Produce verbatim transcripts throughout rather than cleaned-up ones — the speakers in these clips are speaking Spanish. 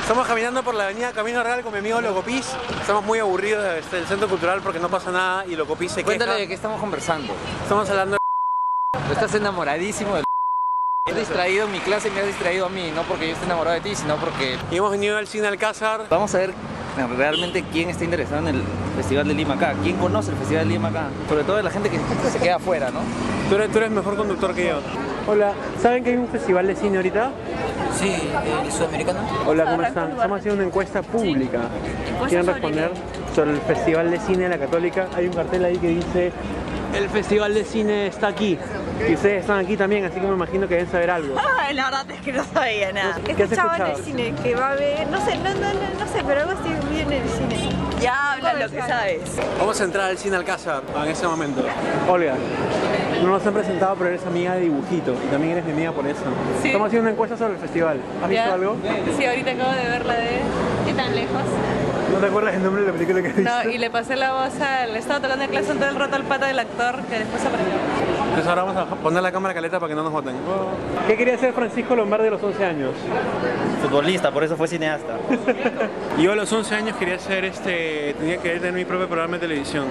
Estamos caminando por la avenida Camino Real con mi amigo Locopis. Estamos muy aburridos del centro cultural porque no pasa nada y Locopis se queja. Cuéntale de qué estamos conversando. Estamos hablando de... Tú estás enamoradísimo del... Me has distraído en mi clase y me has distraído a mí, no porque yo esté enamorado de ti, sino porque... Y hemos venido al cine Alcázar. Vamos a ver realmente quién está interesado en el Festival de Lima acá, quién conoce el Festival de Lima acá, sobre todo la gente que se queda afuera, ¿no? Tú eres, tú eres mejor conductor que yo. Hola, ¿saben que hay un festival de cine ahorita? Sí, el sudamericano. Hola, ¿cómo están? Estamos haciendo una encuesta pública. ¿Quieren responder sobre el Festival de Cine de la Católica? Hay un cartel ahí que dice: el Festival de Cine está aquí. Y ustedes están aquí también, así que me imagino que deben saber algo. Ay, la verdad es que no sabía nada. ¿Qué has Escuchaba en escuchado? el cine que va a haber, no sé, no, no, no, no sé, pero algo así bien en el cine. Ya habla lo que sabes. Vamos a entrar al cine Alcázar en ese momento. Olga, no nos han presentado, pero eres amiga de Dibujito y también eres mi amiga por eso. Sí. Estamos haciendo una encuesta sobre el festival. ¿Has visto ¿Ya? algo? Sí, ahorita acabo de ver la de ¿Qué tan lejos? ¿No te acuerdas el nombre de la película que viste? No, y le pasé la voz al... Estaba tocando en clase todo el rato al pata del actor que después aprendió. Entonces ahora vamos a poner la cámara caleta para que no nos voten. ¿Qué quería hacer Francisco Lombardi a los once años? Futbolista, por eso fue cineasta. Yo a los once años quería ser este... tenía que tener mi propio programa de televisión.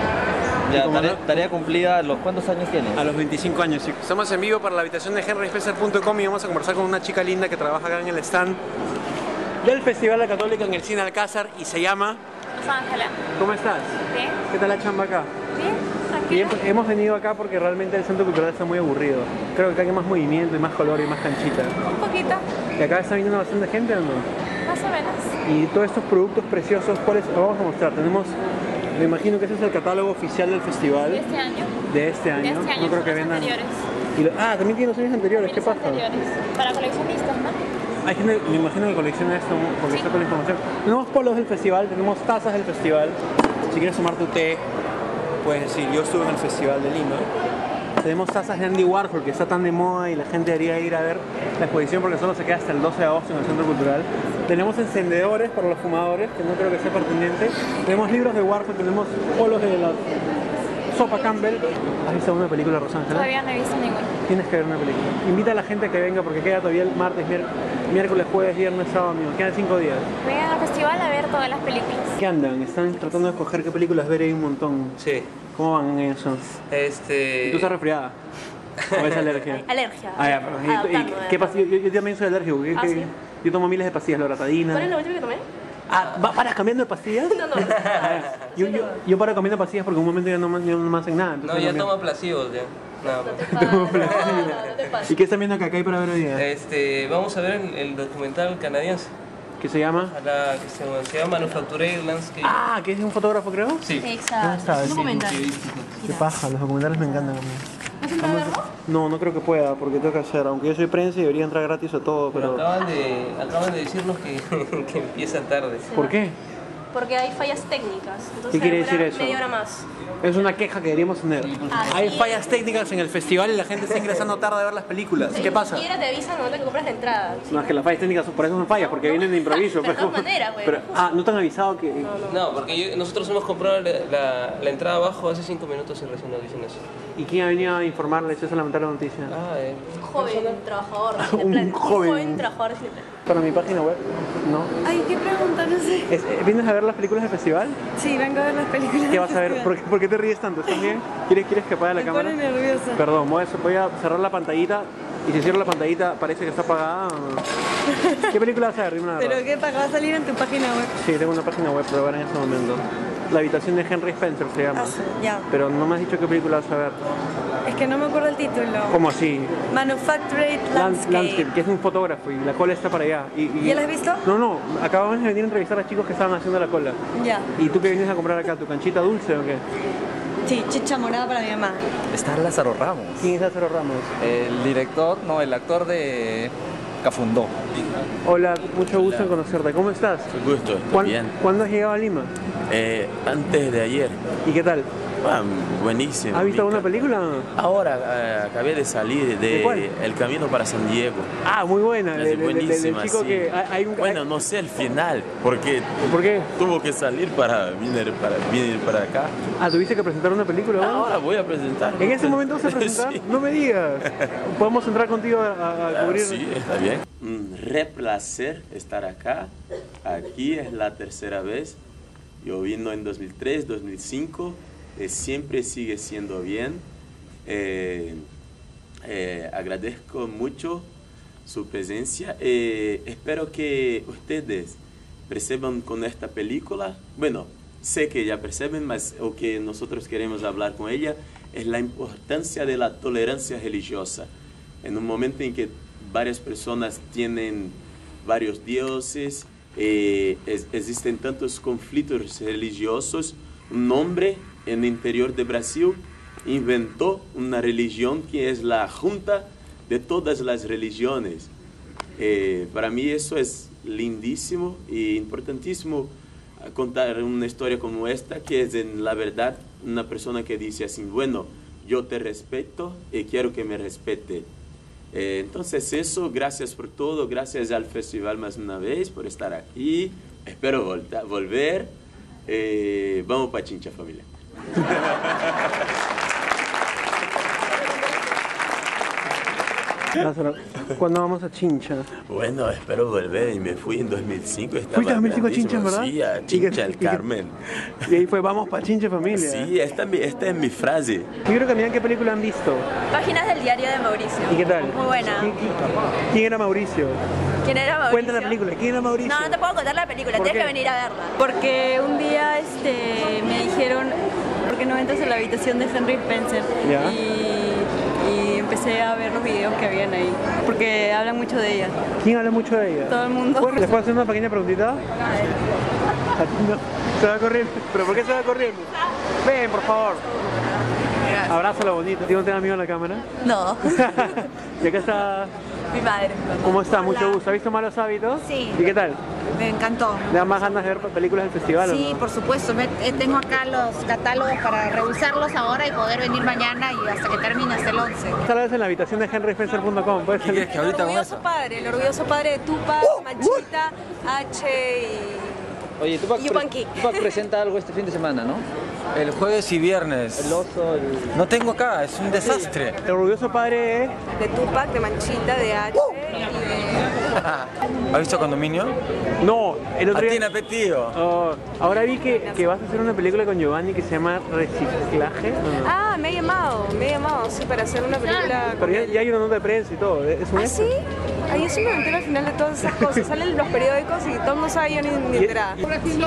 Ya, ¿Cómo tarea, no? tarea cumplida. ¿Los cuántos años tienes? A los veinticinco años, sí. Estamos en vivo para la habitación de henry spencer punto com y vamos a conversar con una chica linda que trabaja acá en el stand del Festival de la Católica en el Cine Alcázar y se llama... Ángela. ¿Cómo estás? Bien. ¿Qué tal la chamba acá? Bien, Bien, tranquilo. pues, hemos venido acá porque realmente el centro cultural está muy aburrido. Creo que acá hay más movimiento y más color y más canchita. Un poquito, ¿Y acá está viniendo bastante gente o no? más o menos. Y todos estos productos preciosos, ¿cuáles los vamos a mostrar? Tenemos, me imagino que ese es el catálogo oficial del festival. ¿De este año? De este año. De este año, No creo son que los vendan. anteriores. Y lo- ah, también tiene los años anteriores. ¿Qué Los pasa? anteriores. Para coleccionistas, ¿no? Hay gente, me imagino que colecciona esto porque Sí. está con la información. Tenemos polos del festival, tenemos tazas del festival. Si quieres tomar tu té, puedes decir, yo estuve en el Festival de Lima. Tenemos tazas de Andy Warhol, que está tan de moda y la gente debería ir a ver la exposición porque solo se queda hasta el doce de agosto en el Centro Cultural. Tenemos encendedores para los fumadores, que no creo que sea pertinente. Tenemos libros de Warhol, tenemos polos de la Sopa Campbell. ¿Has visto una película, Rosángela? Todavía no he visto ninguna. Tienes que ver una película. Invita a la gente a que venga porque queda todavía el martes, mier- miércoles, jueves, viernes, sábado, domingo. Quedan cinco días. Vengan al festival a ver todas las películas. ¿Qué andan? Están tratando de escoger qué películas ver, hay un montón. Sí. ¿Cómo van en eso? Este... ¿Y tú estás resfriada? ¿O es alergia? Alergia. Ah, ya, pero, ¿y- y, Adaptando, ¿qué pastillas? Yo, yo también soy alérgico. ¿qué- Ah, qué- ¿sí? Yo tomo miles de pastillas, loratadina. ¿Cuál es la última que tomé? Ah, ¿va- ¿paras cambiando de pastillas? No, no. Ah, yo, yo, yo paro cambiando pastillas porque en un momento ya no, me- ya no me hacen nada. No, entonces ya cambio. toma placebos ya. Nada más. Tomo placebo. No, no, no te pases. ¿Y qué están viendo acá? ¿Qué hay para ver hoy día? Este, vamos a ver el, el documental canadiense. ¿Qué se llama? A la, que se, se llama Manufacturer Landscape. Ah, que es un fotógrafo, creo. Sí. Ah, está, Un sí. documental. Qué paja, los documentales me encantan a mí. No, no creo que pueda, porque tengo que hacer, aunque yo soy prensa y debería entrar gratis a todo, Pero pero... acaban de, acaban de decirnos que, que empieza tarde. ¿Por qué? Porque hay fallas técnicas. Entonces ¿Qué quiere demora decir eso? media hora más. Es una queja que deberíamos tener. Ah, Hay sí. fallas técnicas en el festival y la gente está ingresando tarde a ver las películas. ¿Qué pasa? Ni siquiera te avisan al momento que compras la entrada. No, es que las fallas técnicas por eso son fallas, porque vienen de improviso. De todas maneras, güey. Pero, ah, ¿no te han avisado que...? No, porque yo- nosotros hemos comprado la, la, la entrada abajo hace cinco minutos y recién nos dicen eso. ¿Y quién ha venido a informarles esa lamentable noticia? Ah, eh. Joven trabajador de Un Cineplan. joven. joven trabajador de Cineplan. Para mi página web, ¿no? Ay, ¿qué pregunta? No sé. Es- eh, ¿Vienes a ver las películas del festival? Sí, vengo a ver las películas. ¿Qué vas a ver? ¿Por qué, por qué te ríes tanto? ¿Estás bien? ¿Quieres, ¿Quieres que apague la Me cámara? pone nerviosa. Perdón, voy a, voy a cerrar la pantallita y si cierro la pantallita parece que está apagada. ¿O no? ¿Qué película vas a ver? Dime una ¿Pero verdad. qué va a salir en tu página web? Sí, tengo una página web para ver en este momento. La habitación de Henry Spencer se llama. Ah, sí, ya. Pero no me has dicho qué película vas a ver. Es que no me acuerdo el título. ¿Cómo así? Manufactured Landscape. Landscape. que es un fotógrafo y la cola está para allá. Y, y- ¿Ya la has visto? No, no, acabamos de venir a entrevistar a chicos que estaban haciendo la cola. Ya. ¿Y tú qué vienes a comprar acá? ¿Tu canchita dulce o qué? Sí, chicha morada para mi mamá. Está Lázaro Ramos, ¿Quién es Lázaro Ramos? el director, no, el actor de Cafundó. Hola, mucho gusto en conocerte. ¿Cómo estás? Mucho gusto, estoy ¿Cuán- bien. ¿Cuándo has llegado a Lima? Eh, antes de ayer, ¿Y qué tal? Ah, buenísimo. ¿Has visto alguna película? Ahora eh, acabé de salir de, ¿De cuál? El Camino para San Diego. Ah, muy buena. Es de- de- de- del buenísima, chico sí. que hay hay un... Bueno, hay- no sé el final, porque ¿Por qué? tuvo que salir para venir para, venir para acá. Ah, ¿tuviste que presentar una película? ¿no? Ahora voy a presentar. ¿En ese momento vas a presentar? Sí. No me digas. ¿Podemos entrar contigo a, a- a Ah, cubrir? sí, está bien. Un re placer estar acá. Aquí es la tercera vez. Yo vino en dos mil tres, dos mil cinco. Eh, siempre sigue siendo bien. Eh, eh, agradezco mucho su presencia. Eh, espero que ustedes perciban con esta película. Bueno, sé que ya perciben, mas lo que nosotros queremos hablar con ella es la importancia de la tolerancia religiosa. En un momento en que varias personas tienen varios dioses, eh, es- existen tantos conflictos religiosos, un hombre en el interior de Brasil inventó una religión que es la junta de todas las religiones. Eh, para mí eso es lindísimo e importantísimo, contar una historia como esta, que es en la verdad una persona que dice así, bueno, yo te respeto y quiero que me respete. Eh, entonces eso, gracias por todo, gracias al festival más una vez por estar aquí, espero volta, volver, eh, vamos para Chincha, familia. Lázaro, ¿cuándo vamos a Chincha? Bueno, espero volver y me fui en dos mil cinco. Estaba ¿Fuiste a dos mil cinco a grandísimo. Chincha, verdad? Sí, a ¿Y qué- Chincha, y el qué- Carmen. Y ahí fue, vamos para Chincha familia. Sí, esta, es mi- esta es mi frase. Yo creo que miren qué película han visto. Páginas del diario de Mauricio. ¿Y qué tal? Muy buena. ¿Quién, quién- quién era Mauricio? ¿Quién era Mauricio? Cuenta la película. ¿Quién era Mauricio? No, no te puedo contar la película, ¿Por tienes qué? que venir a verla. Porque un día este, me dijeron, ¿por qué no entras a la habitación de Henry Spencer? Ya. Y, y empecé a ver los videos que habían ahí, porque hablan mucho de ella. ¿Quién habla mucho de ella? Todo el mundo. ¿Les puedo hacer una pequeña preguntita? No, se va corriendo. ¿Pero por qué se va corriendo? Ven, por favor. Abrázalo bonito. ¿Tienes un amigo en la cámara? No, Y acá está... mi madre. ¿Cómo está? Mucho gusto. ¿Ha visto Malos Hábitos? Sí. ¿Y qué tal? Me encantó. ¿Le dan más ganas de ver películas del festival o Sí, no? por supuesto. Me- eh, tengo acá los catálogos para revisarlos ahora y poder venir mañana y hasta que termine hasta el once. Tal vez en la habitación de henry spencer punto com. ¿Puedes salir? que ahorita con orgulloso eso? padre, el orgulloso padre de Tupac, Machita, H Oye, Tupac, Y Yupanqui. pre- Tupac presenta algo este fin de semana, ¿no? El jueves y viernes. El oso, el... No tengo acá, es un desastre. El orgulloso padre... y de Tupac, de Manchita, de H y de... ¿Has visto Condominio? No, el otro día... Atina Petío. Oh, ahora vi que, que vas a hacer una película con Giovanni que se llama Reciclaje. No, no. Ah, me ha llamado, me ha llamado, sí, para hacer una película... Pero ya, ya hay una nota de prensa y todo. ¿Es un ¿Ah, hecho? sí? Ay, yo sí me entero al final de todas esas cosas. Salen en los periódicos y todo el mundo sabe, yo ni, ni Y- enterada.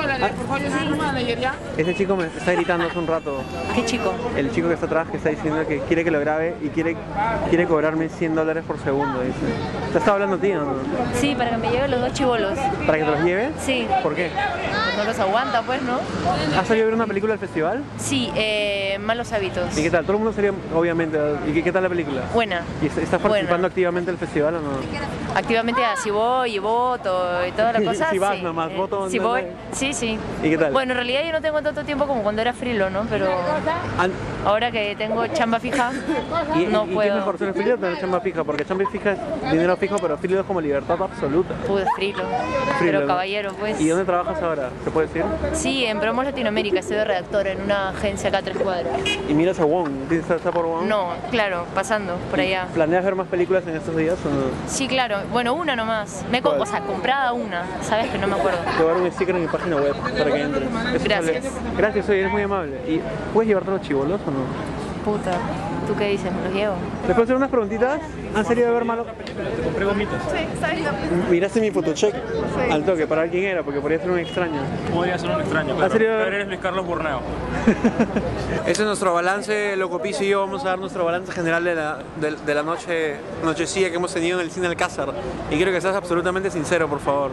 Ese chico me está gritando hace un rato. ¿Qué chico? El chico que está atrás que está diciendo que quiere que lo grabe y quiere, quiere cobrarme cien dólares por segundo, dice. ¿Te estaba hablando a ti o no? Sí, para que me lleven los dos chibolos. ¿Para que te los lleve? Sí, ¿Por qué? pues no los aguanta, pues, ¿no? ¿Has salido a ver una película del festival? Sí, eh, malos hábitos. ¿Y qué tal? Todo el mundo sería, obviamente. ¿Y qué, qué tal la película? Buena. ¿Y est- estás participando Buena. activamente del festival o no? Activamente así voy y voto y toda la cosa. Si vas sí. nomás, Eh, voto, Si no, voy, no. sí, sí. ¿Y qué tal? Bueno, en realidad yo no tengo tanto tiempo como cuando era frilo, ¿no? Pero An- ahora que tengo chamba fija, ¿Y, no y, y qué puedo. es mejor, ser frilo o tener chamba fija? Porque chamba fija es dinero fijo, pero frilo es como libertad absoluta. Pude frilo. Frilo, Pero ¿no? caballero, pues. ¿Y dónde trabajas ahora? ¿Se puede decir? Sí, en Promos Latinoamérica, estoy de redactora en una agencia acá a tres cuadras. ¿Y miras a Wong? ¿Está, está por Wong? No, claro, pasando por allá. ¿Planeas ver más películas en estos días o no? Sí, claro. Bueno, una nomás. Me, co- ¿Cuál? o sea, comprada una. Sabes que no me acuerdo. Te voy a dar un sticker en mi página web para que entres. Eso Gracias. sale- Gracias, oye, eres muy amable. ¿Y puedes llevarte los chibolos o no? Puta. ¿Tú qué dices? ¿Me los llevo? ¿Les puedo hacer unas preguntitas? ¿Han salido a ver malo? Sí, está bien. Miraste mi fotocheck al toque para ver quién era, porque podría ser un extraño. Podría ser un extraño, ¿Ha claro. salido a ver? Pero eres Luis Carlos Burneo. Ese es nuestro balance, Loco Piso y yo vamos a dar nuestro balance general de la, de, de la noche, nochecilla que hemos tenido en el cine Alcázar. Y quiero que seas absolutamente sincero, por favor.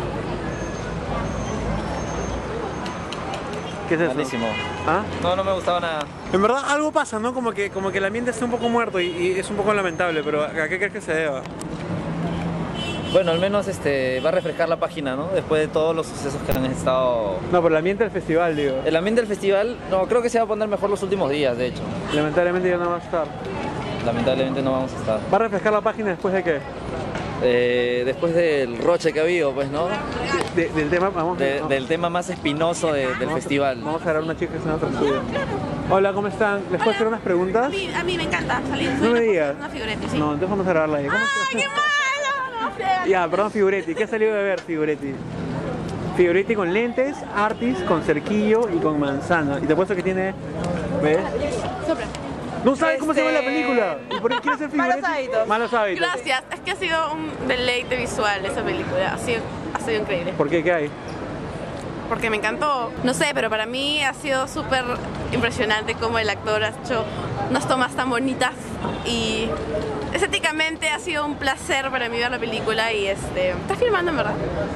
¿Qué es eso? Malísimo. ¿Ah? No, no me gustaba nada. En verdad algo pasa, ¿no? Como que, como que el ambiente está un poco muerto y, y es un poco lamentable, pero ¿a qué crees que se deba? Bueno, al menos este, va a refrescar la página, ¿no? Después de todos los sucesos que han estado... No, por el ambiente del festival, digo. El ambiente del festival, no, creo que se va a poner mejor los últimos días, de hecho. Lamentablemente ya no va a estar. Lamentablemente no vamos a estar. ¿Va a refrescar la página después de qué? Eh, después del roche que ha habido, pues, ¿no? De, del tema, vamos, De, no. del tema más espinoso de, del vamos festival. A, vamos a agarrar una chica que es una otra estudio. Hola, ¿cómo están? ¿Les puedo hacer unas preguntas? A mí, a mí me encanta salir. No Soy me una, digas. una figuretti, sí. No, entonces vamos a grabarla ahí. ¿Cómo ¡Ay, qué malo! No sé. Ya, perdón, Figuretti. ¿Qué ha salido de ver, Figuretti? Figuretti con lentes, Artis con cerquillo y con manzana. Y te apuesto que tiene... ¿Ves? Sopra. ¿No sabes cómo se llama la Este- película? ¿Y por qué quieres ser Figuretti? Malos hábitos. Malos hábitos. Gracias. Es que ha sido un deleite visual esa película. Ha sido, ha sido increíble. ¿Por qué? ¿Qué hay? Porque me encantó. No sé, pero para mí ha sido súper impresionante cómo el actor ha hecho unas tomas tan bonitas y estéticamente ha sido un placer para mí ver la película y este... ¿Estás filmando en verdad?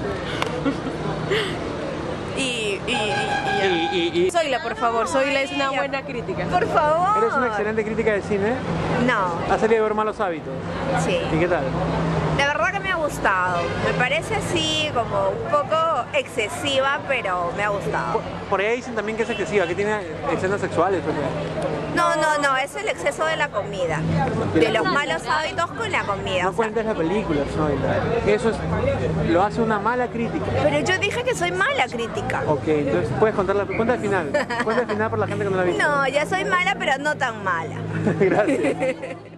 y, y, y, y ya. Y, y, y- Zoila, por favor, Zoila es una buena crítica. Por favor. ¿Eres una excelente crítica de cine? No, ¿Has salido a ver Malos Hábitos? sí. ¿Y qué tal? La verdad que me ha gustado. Me parece así como un poco excesiva, pero me ha gustado. Por, por ahí dicen también que es excesiva, que tiene escenas sexuales. ¿O qué? No, no, no, es el exceso de la comida. De los malos hábitos con la comida. No o sea. cuentes la película, Zoila. Eso es, lo hace una mala crítica. Pero yo dije que soy mala crítica. Ok, entonces puedes contar la cuenta al final. Cuenta al final por la gente que no la ha visto. No, ya soy mala, pero no tan mala. Gracias.